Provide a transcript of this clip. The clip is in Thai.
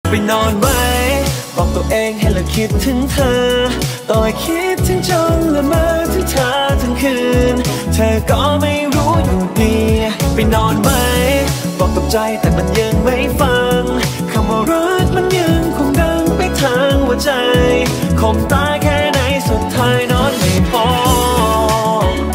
ไปนอนไหมบอกตัวเองให้เลิกคิดถึงเธอต่อให้คิดถึงจนละเมอถึงเธอทั้งคืนเธอก็ไม่รู้อยู่ดีไปนอนไหมบอกตกใจแต่มันยังไม่ฟังคำว่ารักมันยังคงดังไปทางหัวใจคมตา